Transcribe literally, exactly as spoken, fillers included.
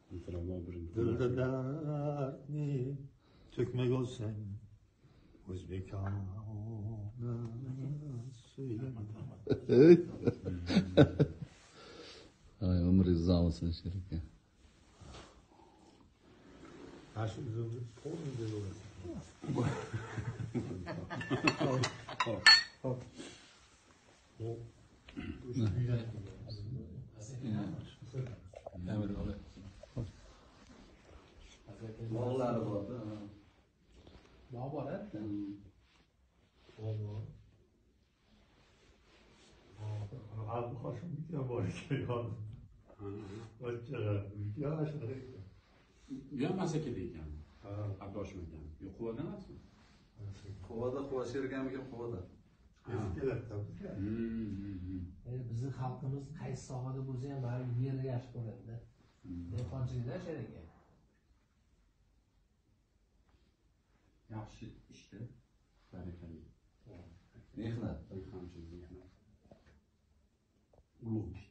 Dilda dardni to'kmak olsang o'zbekona Ay, umringiz uzoq bo'lsin Sherik aka. Aşı üzümlü polun güzel olasın. Bog'lari bor. Bog' bor, a? Olma. Abi hoşum bitiyor bu arada ya. Bachchalar, yaşlar. Uyalmasa kerak ekan. Ha, adoshma ekan. Yo'q, quvadan emasmi? Quvada, quva Sherik akam quvada. Eski keladi bizga. Bizni xalqimiz qaysi sohada bo'lsa ham baribir yerda yaxshi ko'radi-da. Dehqonchilikda Sherik aka. Yaxshi ishda. Barakalla. Mehnat. Mehnatchilik, mehnat. Ulug' ish.